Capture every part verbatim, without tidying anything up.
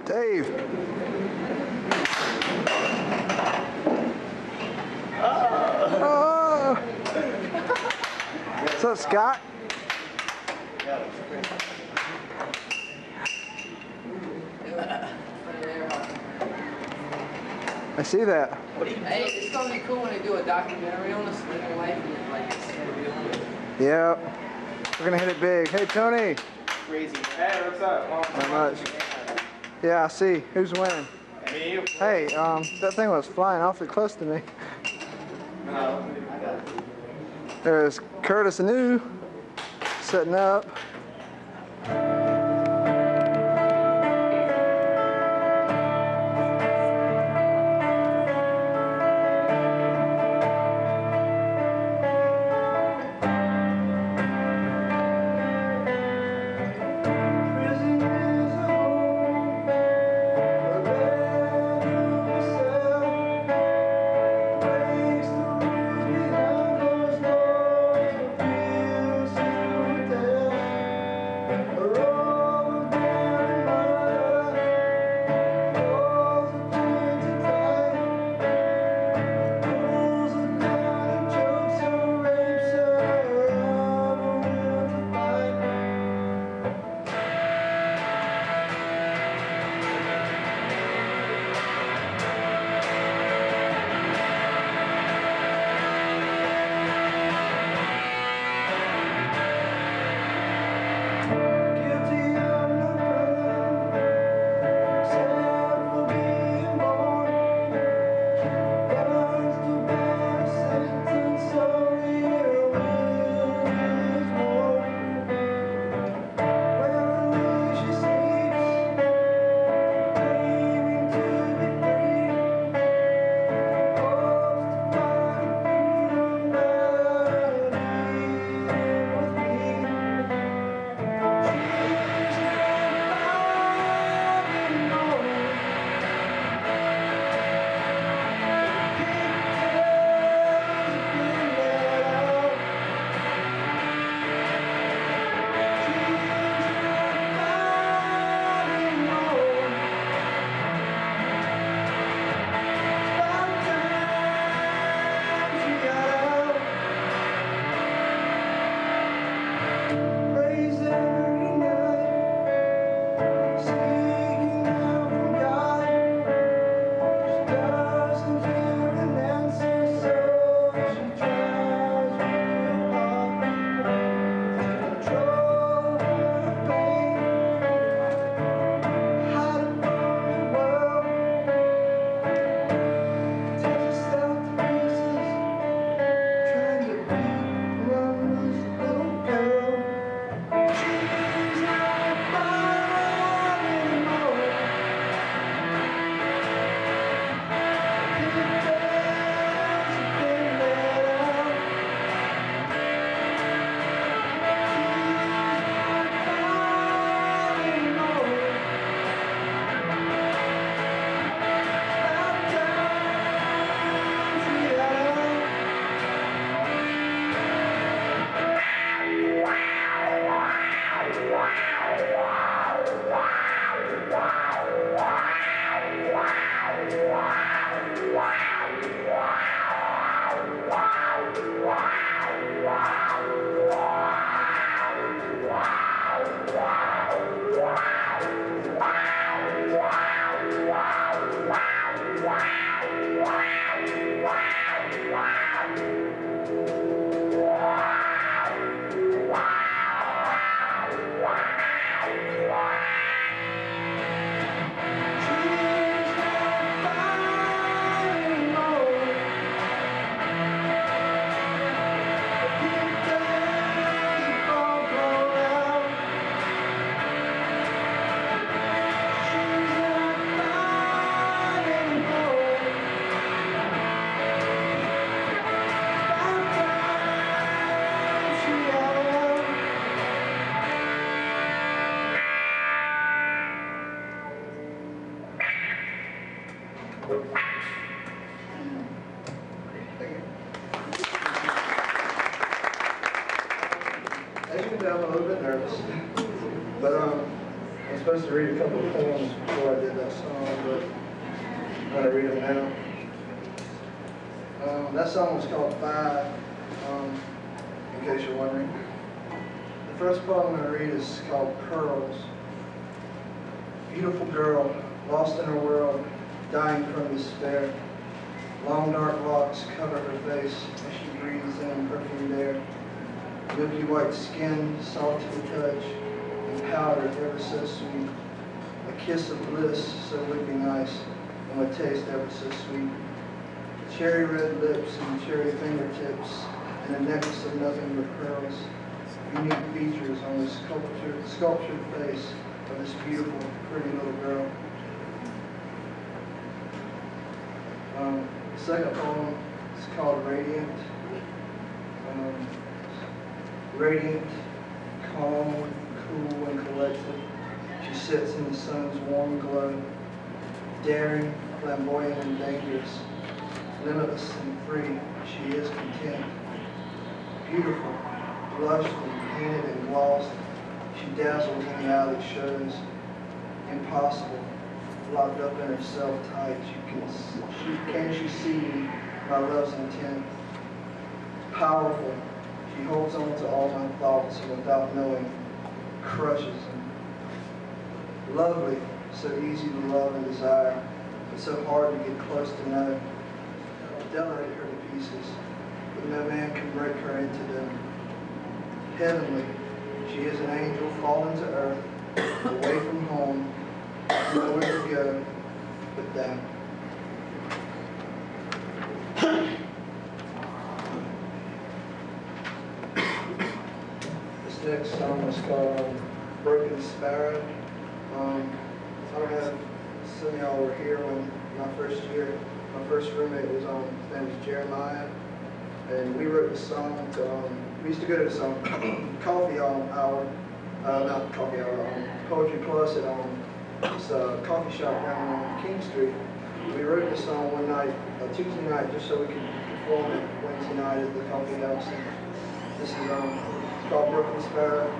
Dave. Oh. What's up, Scott? I see that. Hey, it's gonna be cool when they do a documentary on us, living life and like it's Yeah, we're gonna hit it big. Hey, Tony. Crazy. Hey, what's up? Not much. Yeah, I see. Who's winning? Me, you. Hey, um, that thing was flying awfully close to me. No, I got it. There's Curtis Anew setting up. As you can tell, I'm a little bit nervous, but um, I'm supposed to read a couple of poems before I did that. going to read them now. Um, that song was called Five, um, in case you're wondering. The first poem I'm going to read is called Pearls. Beautiful girl, lost in her world, dying from despair. Long dark locks cover her face as she breathes in perfumed air. Milky white skin, soft to the touch, and powder ever so sweet. A kiss of bliss, so lipping nice, and a taste ever so sweet. Cherry red lips and cherry fingertips, and a necklace of nothing but pearls. Unique features on the sculptured, sculptured face of this beautiful, pretty little girl. Um, the second poem is called Radiant. Um, radiant, calm, cool, and collected, she sits in the sun's warm glow. Daring, flamboyant, and dangerous, limitless and free, she is content. Beautiful, blushed and painted and glossed, she dazzles in the alley shows. Impossible, locked up in herself tight, she can, she, can she see my love's intent? Powerful, she holds on to all my thoughts and without knowing, crushes them. Lovely, so easy to love and desire, but so hard to get close to know. Delicate her to pieces, but no man can break her into them. Heavenly, she is an angel fallen to earth, away from home, nowhere to go but down. This next song is called Broken Sparrow. Um, I don't know if some of y'all were here when my first year, my first roommate was on, his name was Jeremiah, and we wrote this song to, um, we used to go to this um, coffee hour, uh, not coffee hour, um, Poetry Plus at um, this uh, coffee shop down on King Street. We wrote this song one night, uh, Tuesday night, just so we could perform it Wednesday night at the coffee house. And this is um, it's called Broken Sparrow.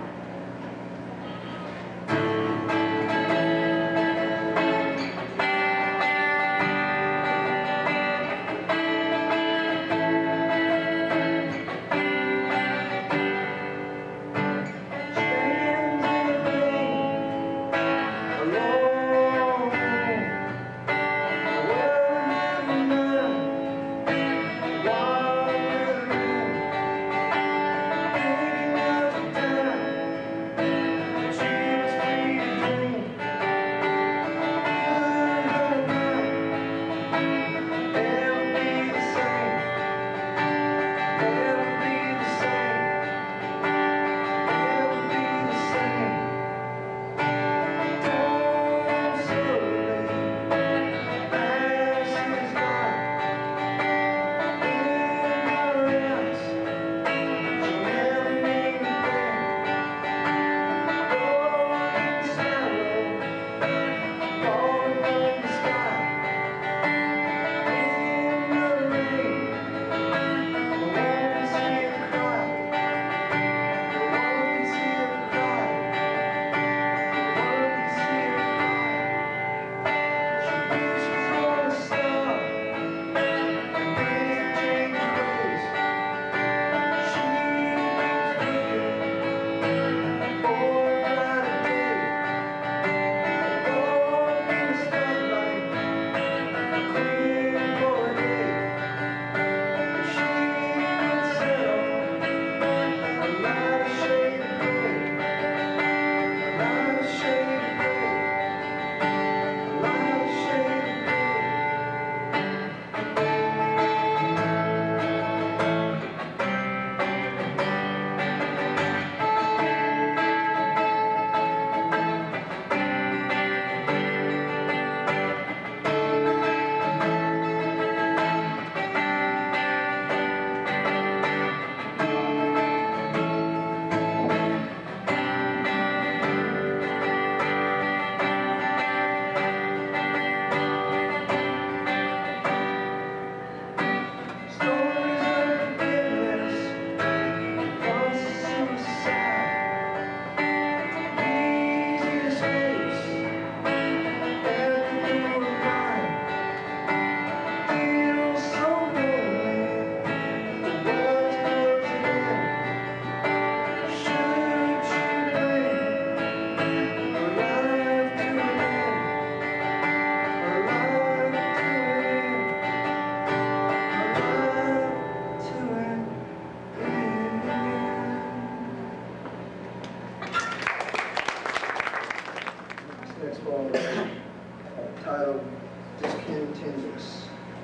titled Discontentedness.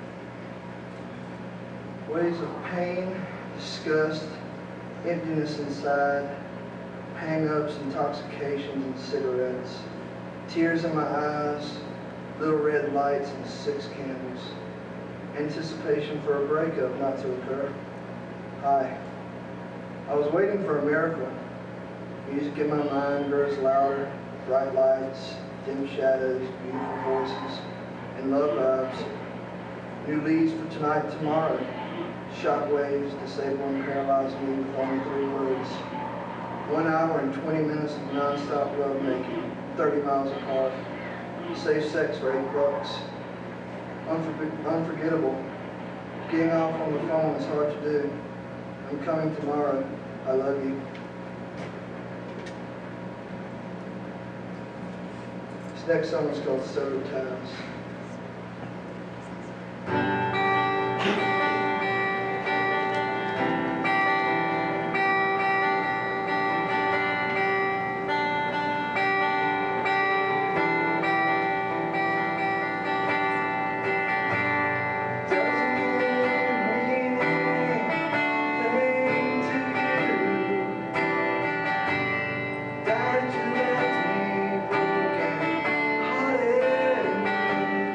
Waves of pain, disgust, emptiness inside, hang-ups, intoxications, and cigarettes, tears in my eyes, little red lights and six candles, anticipation for a breakup not to occur. Hi. I was waiting for a miracle. Music in my mind grows louder, bright lights, dim shadows, beautiful voices, and love vibes. New leads for tonight and tomorrow. Shockwaves disable and paralyze me with only three words. One hour and twenty minutes of non-stop love making, thirty miles apart. Safe sex for eight bucks. Unfor unforgettable. Getting off on the phone is hard to do. I'm coming tomorrow. I love you. This next song is called Soda Times. That you left me broken hearted.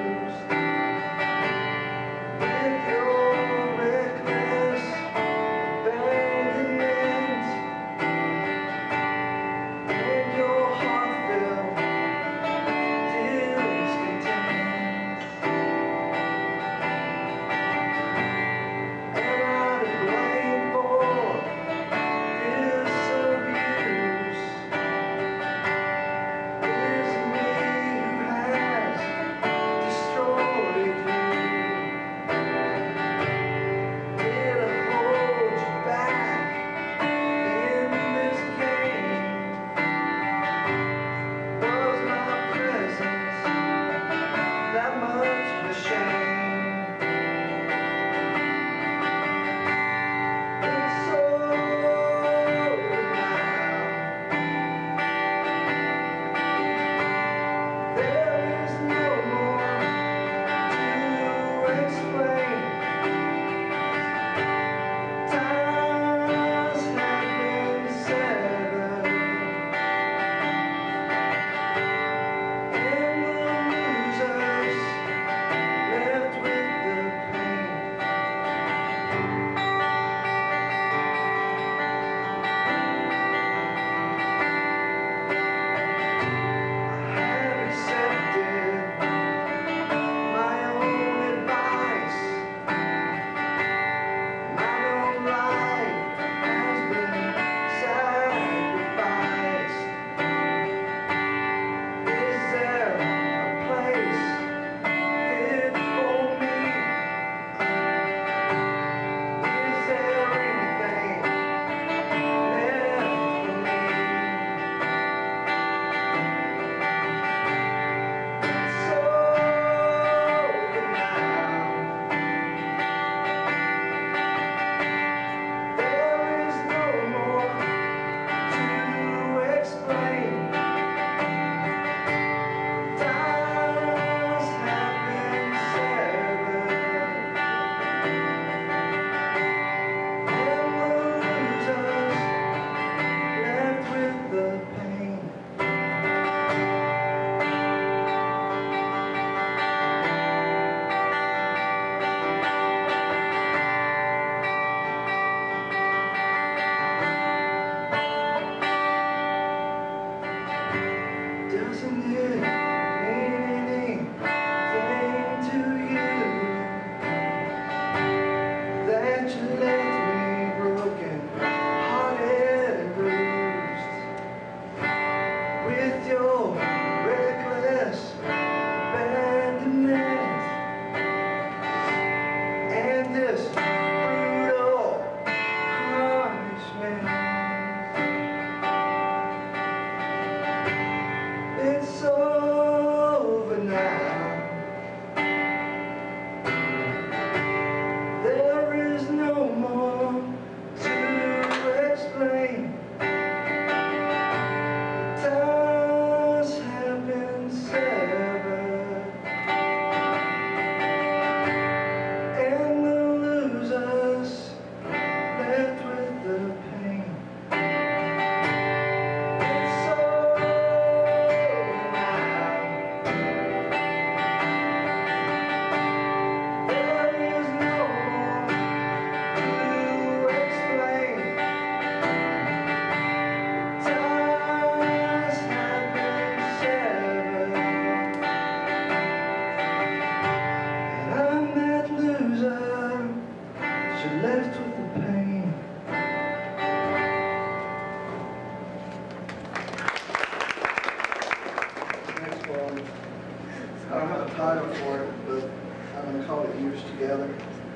I don't have a title for it, but I'm going to call it Years Together.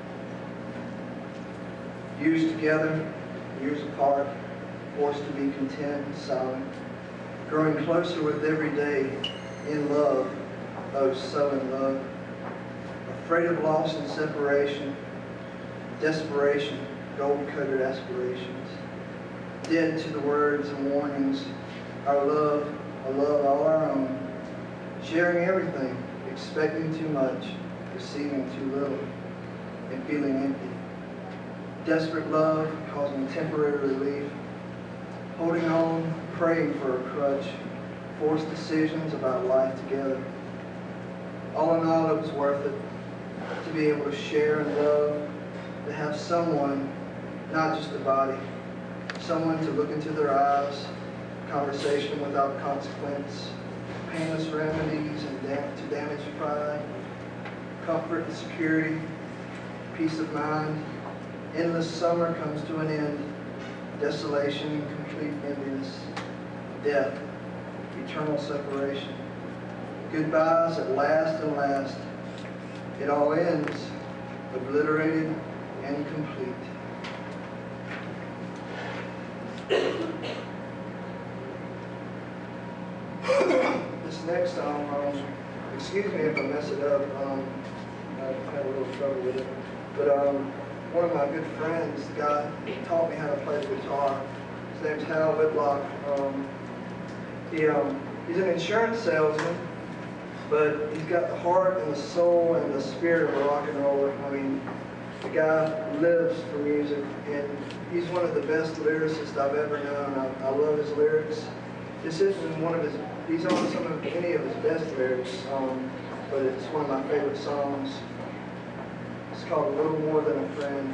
Years together, years apart, forced to be content and silent, growing closer with every day, in love, oh so in love, afraid of loss and separation, desperation, gold-coated aspirations, dead to the words and warnings, our love, a love all our own, sharing everything, expecting too much, receiving too little, and feeling empty. Desperate love causing temporary relief, holding on, praying for a crutch, forced decisions about life together. All in all, it was worth it to be able to share and love, to have someone, not just a body, someone to look into their eyes, conversation without consequence, painless remedies and dam to damage pride, comfort and security, peace of mind. Endless summer comes to an end, desolation and complete emptiness, death, eternal separation, goodbyes at last and last. It all ends, obliterated and complete. This next song, um, excuse me if I mess it up, um, I've had a little trouble with it, but um, one of my good friends, the guy taught me how to play the guitar. His name's Hal Whitlock. Um, he, um, he's an insurance salesman, but he's got the heart and the soul and the spirit of a rock and roller. I mean, the guy lives for music, and he's one of the best lyricists I've ever known. I, I love his lyrics. This isn't one of his, he's on some of any of his best lyrics, um, but it's one of my favorite songs. It's called A Little More Than a Friend.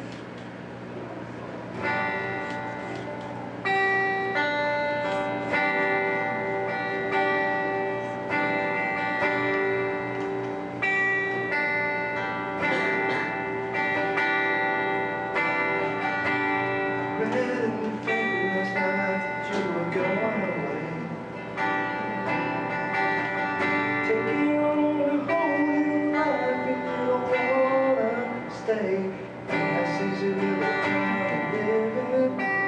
Stay, I see you living, living.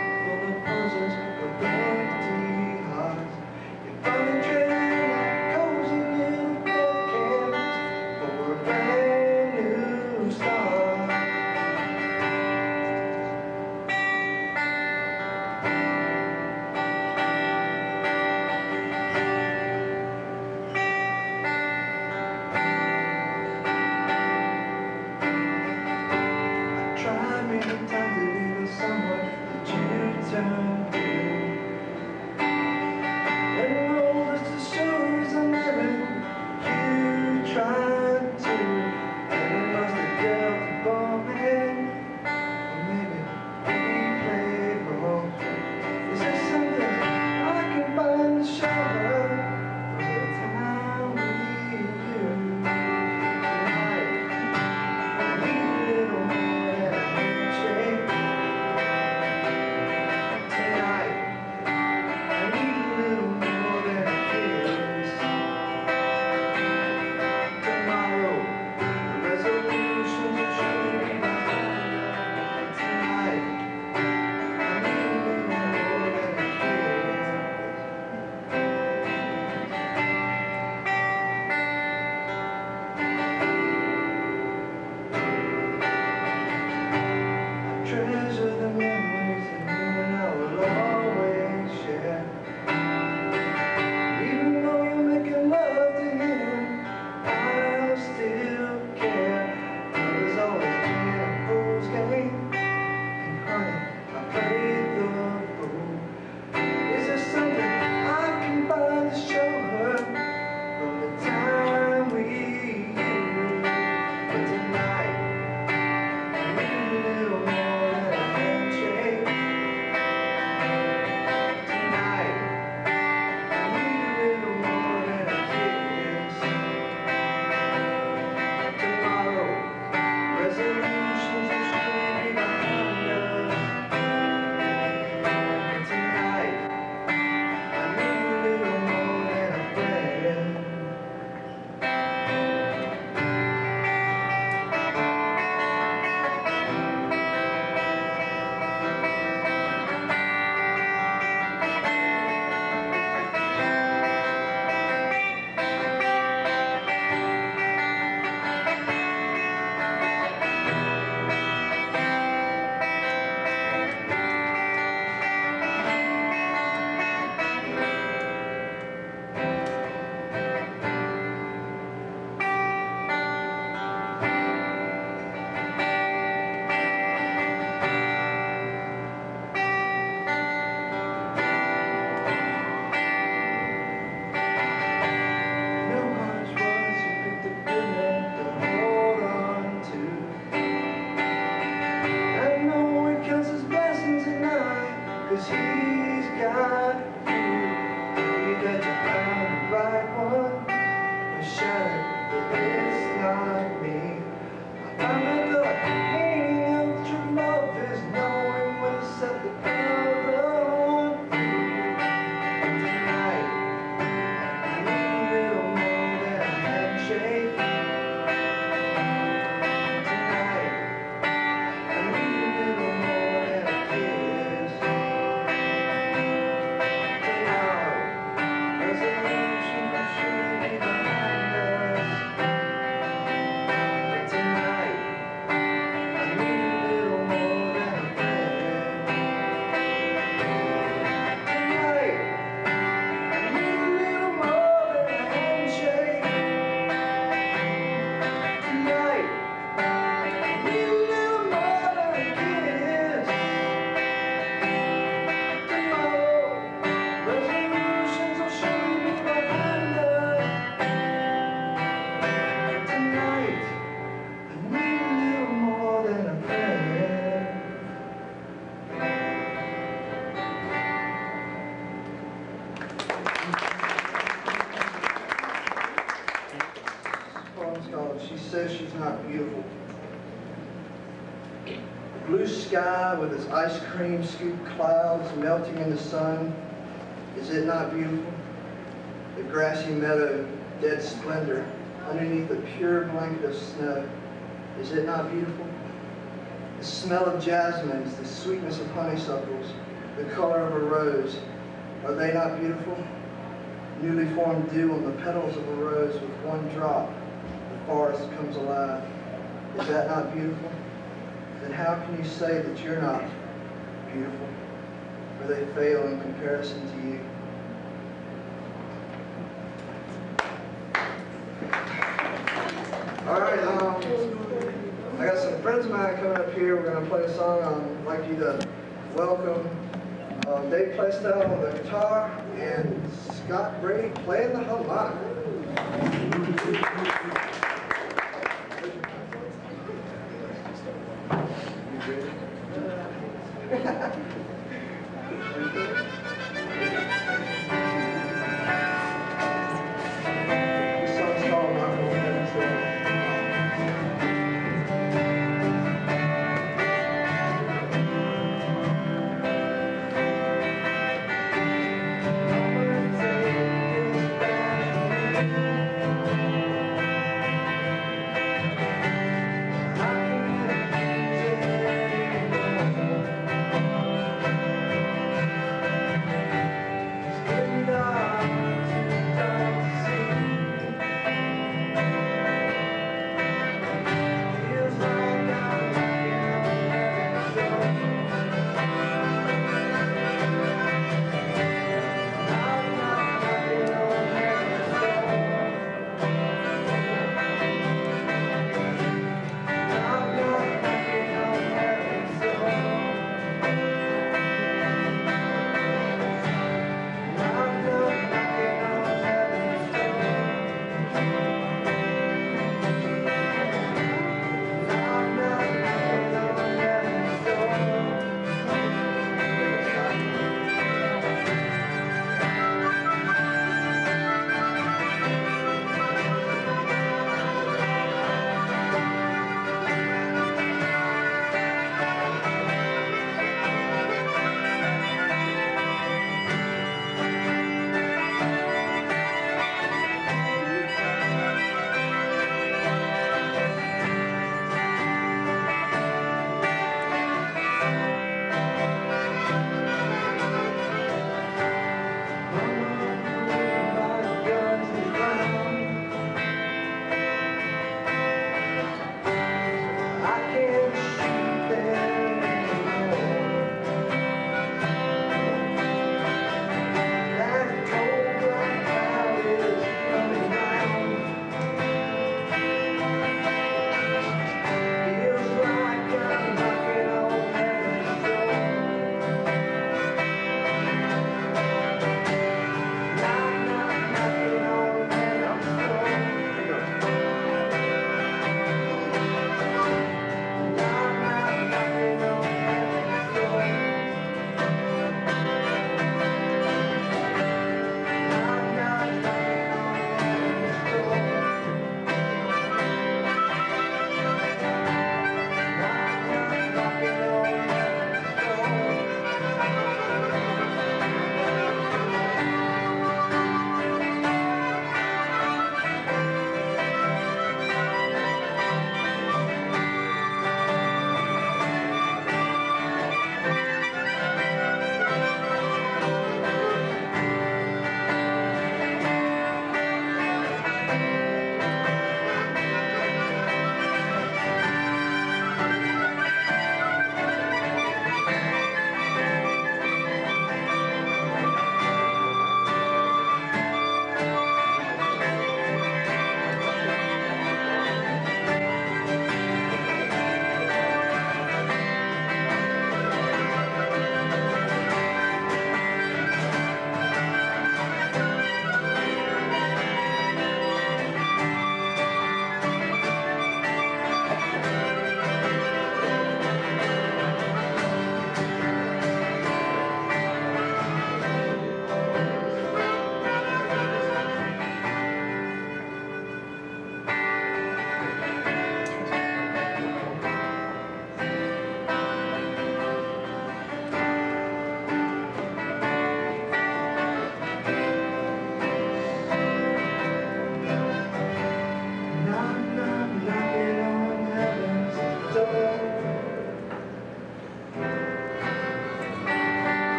song's called She Says She's Not Beautiful. Blue sky with its ice cream scoop clouds melting in the sun, is it not beautiful? The grassy meadow, dead splendor, underneath a pure blanket of snow, is it not beautiful? The smell of jasmines, the sweetness of honeysuckles, the color of a rose, are they not beautiful? Newly formed dew on the petals of a rose with one drop, the forest comes alive. Is that not beautiful? Then how can you say that you're not beautiful, or they fail in comparison to you? All right, um, I got some friends of mine coming up here. We're going to play a song. I'd like you to welcome uh, Dave Playstyle on the guitar and Scott Brady playing the harmonica. This song's called Not Gonna Win This War.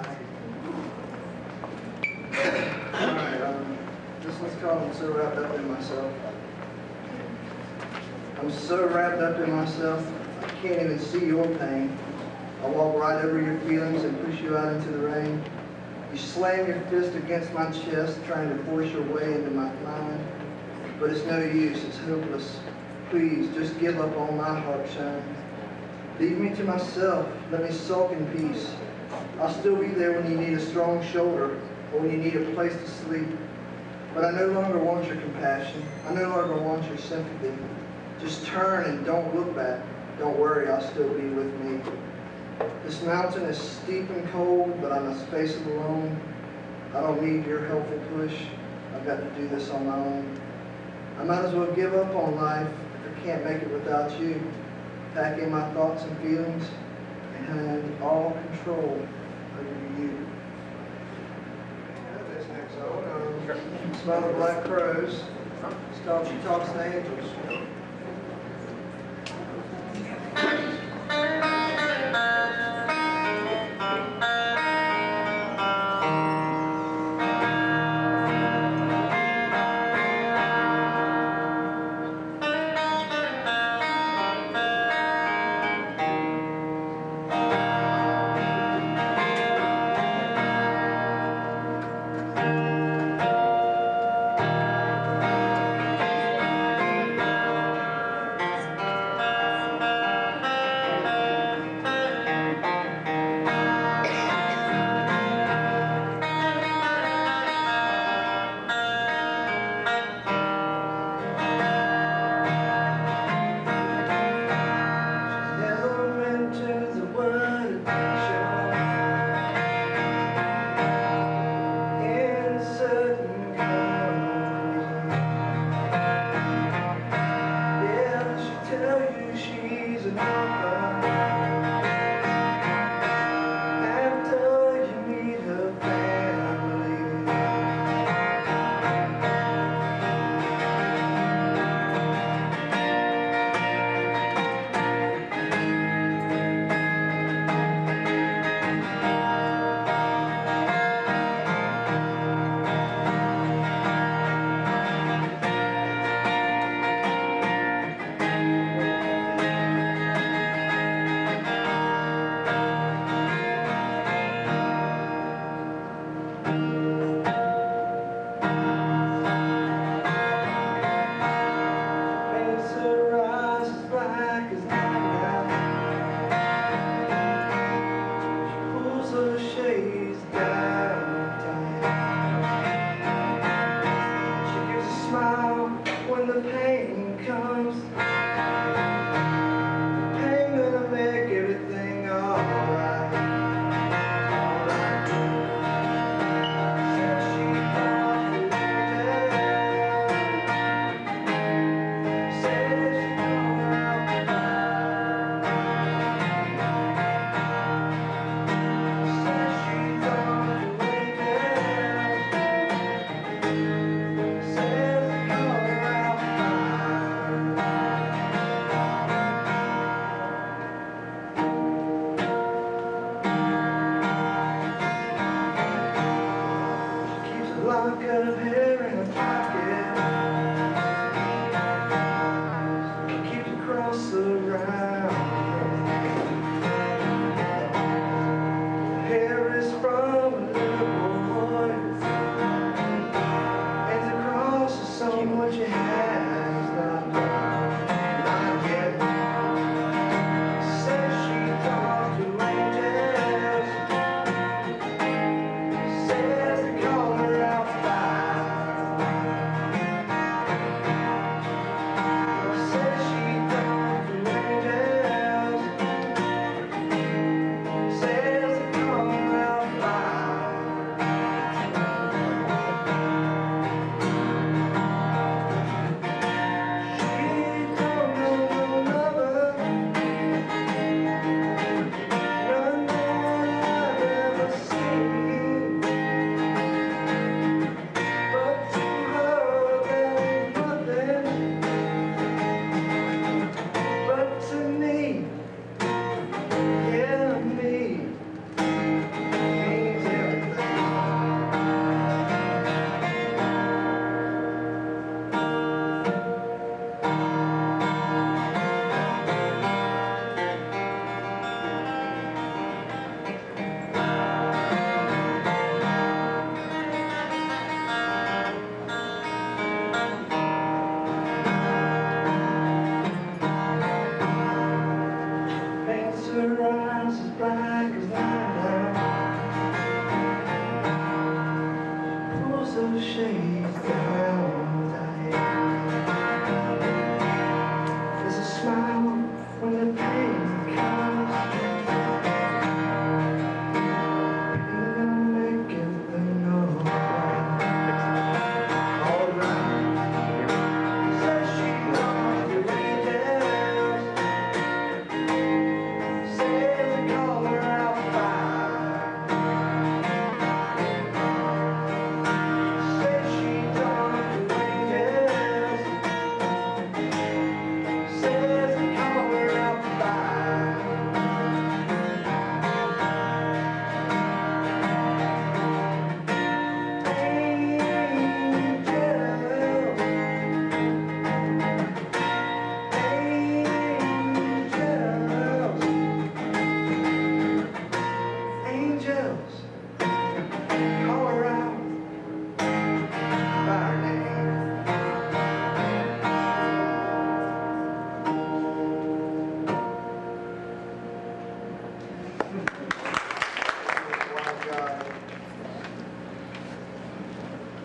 Alright, um, this one's called I'm So Wrapped Up in Myself. I'm so wrapped up in myself, I can't even see your pain. I walk right over your feelings and push you out into the rain. You slam your fist against my chest, trying to force your way into my mind. But it's no use, it's hopeless. Please, just give up on my heart shine. Leave me to myself, let me sulk in peace. I'll still be there when you need a strong shoulder, or when you need a place to sleep. But I no longer want your compassion, I no longer want your sympathy. Just turn and don't look back. Don't worry, I'll still be with me. This mountain is steep and cold, but I must face it alone. I don't need your helpful push. I've got to do this on my own. I might as well give up on life if I can't make it without you. Pack in my thoughts and feelings and hand all control over to you. This next song, um, Smell the Black Crows. It's called She Talks to Angels.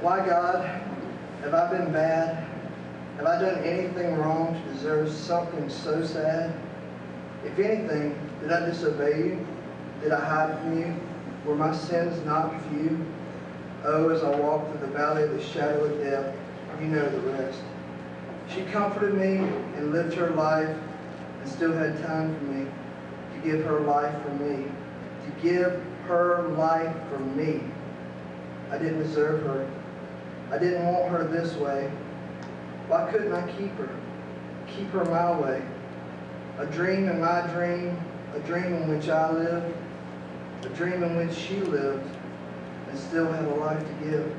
Why, God, have I been bad? Have I done anything wrong to deserve something so sad? If anything, did I disobey you? Did I hide from you? Were my sins not few? Oh, as I walk through the valley of the shadow of death, you know the rest. She comforted me and lived her life and still had time for me to give her life for me, to give her life for me. I didn't deserve her. I didn't want her this way. Why couldn't I keep her? Keep her my way. A dream in my dream, a dream in which I lived, a dream in which she lived, and still had a life to give.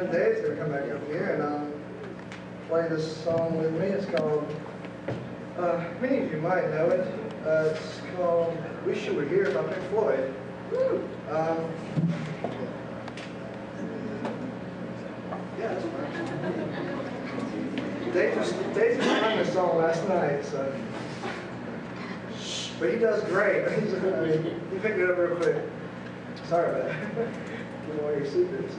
friend Dave's gonna come back up here and um, play this song with me. It's called, uh, many of you might know it. Uh, it's called Wish You Were Here by Pink Floyd. Um, yeah, that's fine. Dave just, Dave just learned this song last night, so. But he does great. I mean, he picked it up real quick. Sorry about that. Give away your secrets.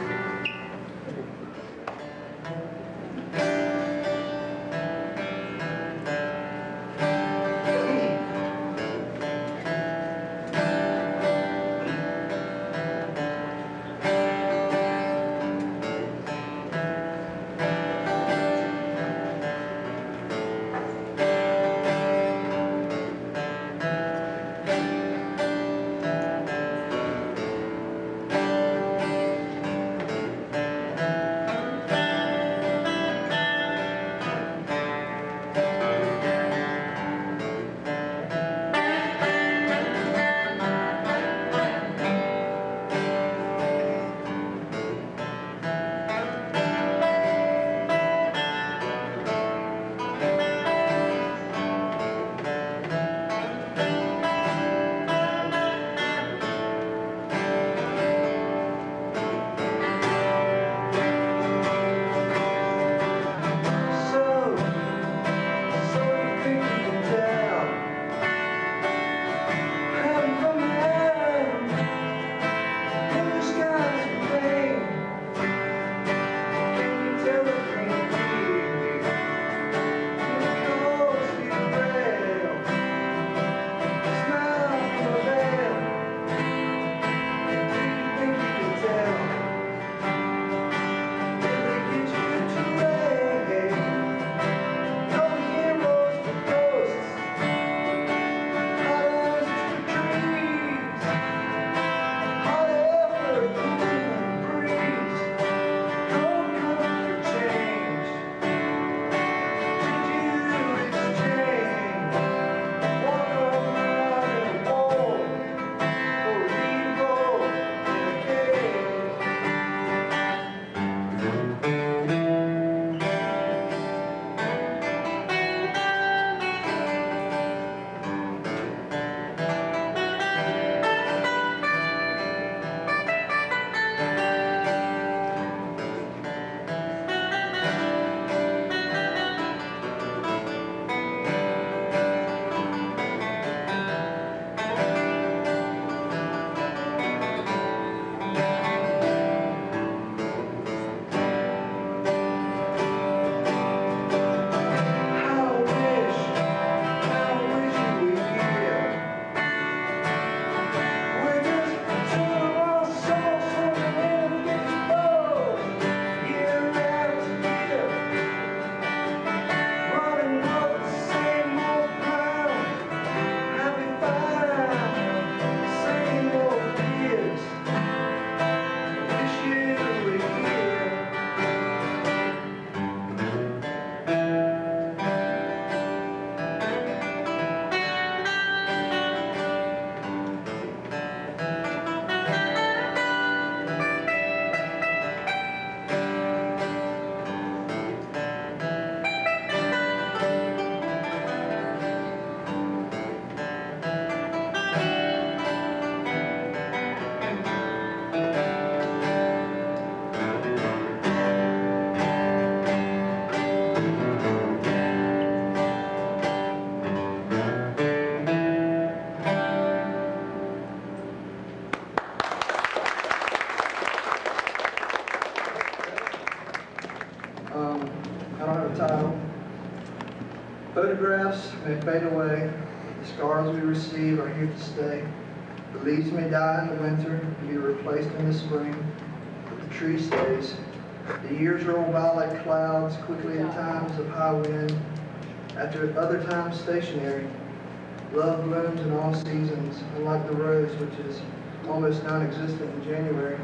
Photographs may fade away, the scars we receive are here to stay. The leaves may die in the winter and be replaced in the spring, but the tree stays. The years roll by like clouds, quickly in times of high wind, after other times stationary. Love blooms in all seasons, unlike the rose, which is almost non-existent in January.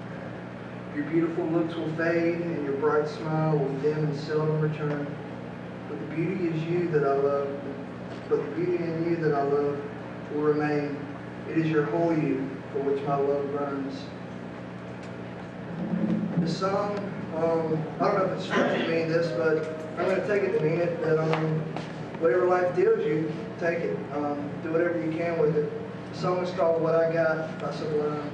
Your beautiful looks will fade, and your bright smile will dim and seldom return. But the beauty is you that I love. But the beauty in you that I love will remain. It is your whole you for which my love burns. The song, um, I don't know if it's supposed to mean this, but I'm going to take it to mean it, that um, whatever life deals you, take it. Um, do whatever you can with it. The song is called What I Got by Sublime.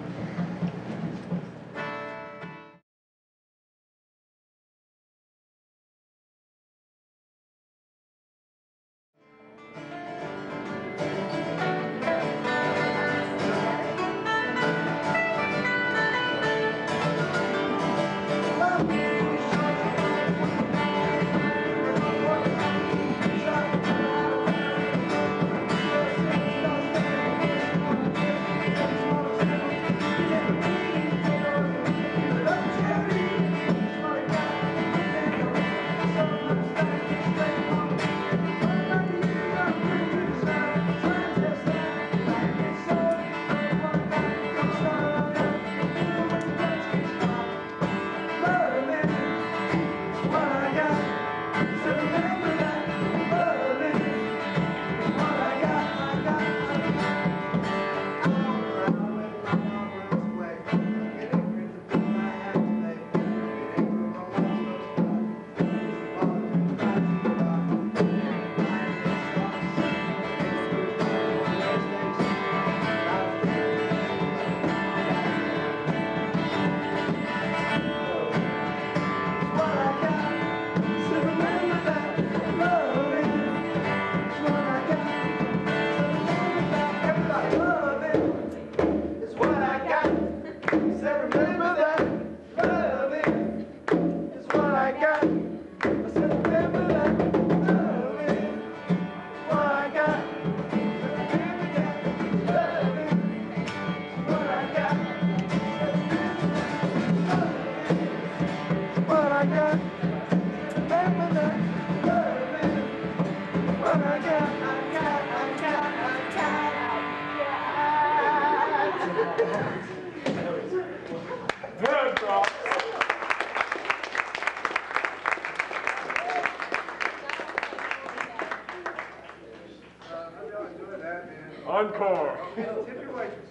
Encore. Tip your waitress.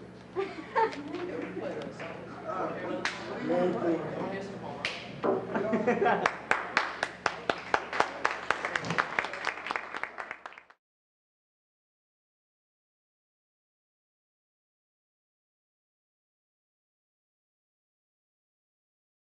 Yeah, we play those songs.